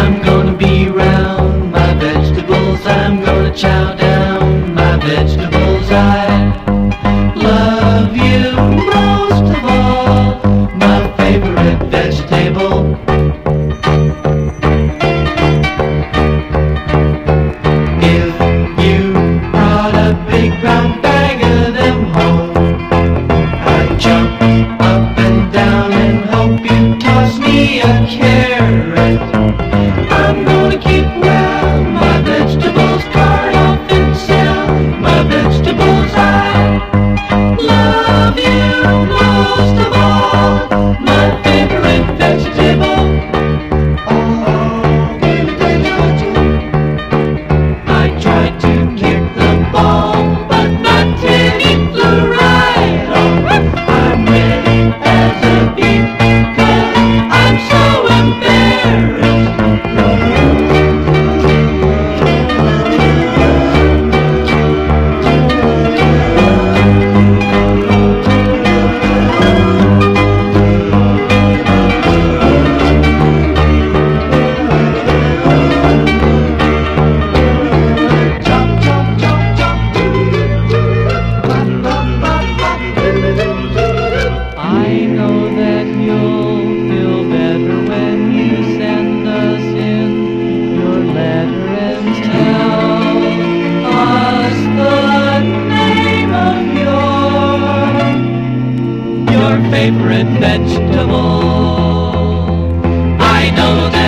I'm gonna be round my vegetables. I'm gonna chow down my vegetables. I love you most of all, my favorite vegetable. If you brought a big brown bag of them home, I'd jump up and down and hope you toss me a carrot. I'm gonna keep well my vegetables, cart off and sell my vegetables. I love you most of all, my favorite vegetable. I tried to kick the ball, but my teddy flew right off. I'm ready as a beat, 'cause I'm so embarrassed. I know that you'll feel better when you send us in your letter and tell us the name of your favorite vegetable. I know that